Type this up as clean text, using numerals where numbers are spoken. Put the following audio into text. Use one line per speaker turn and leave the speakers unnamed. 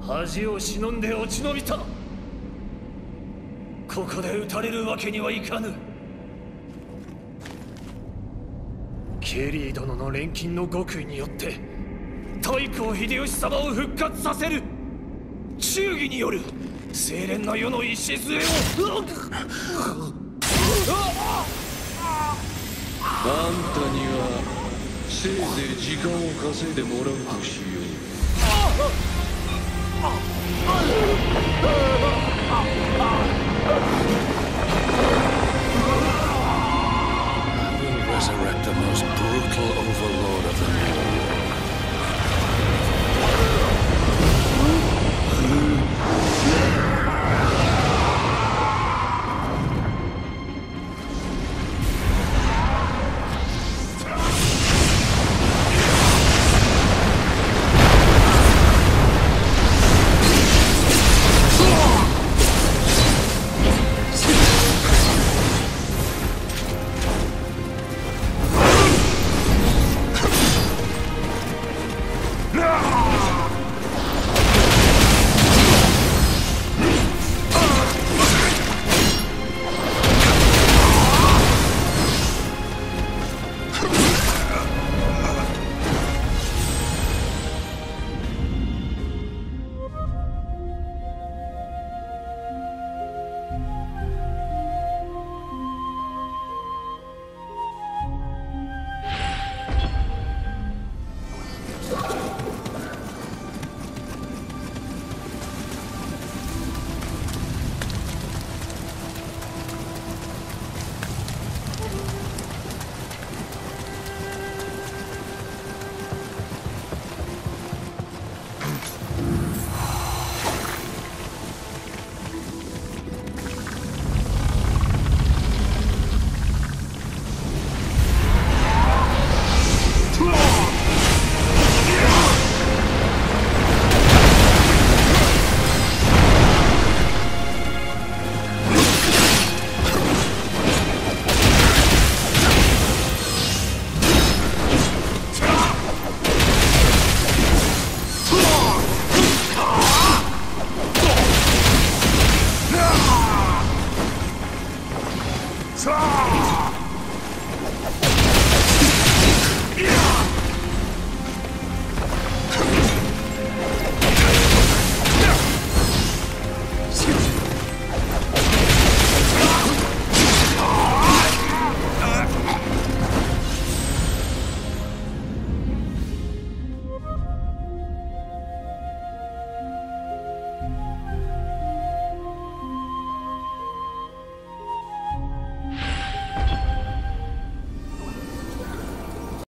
恥を忍んで落ち延びた。ここで撃たれるわけにはいかぬ。ケリー殿の錬金の極意によって太閤秀吉様を復活させる。忠義による清廉な世の礎を。
あんたにはせいぜい時間を稼いでもらうとしよう。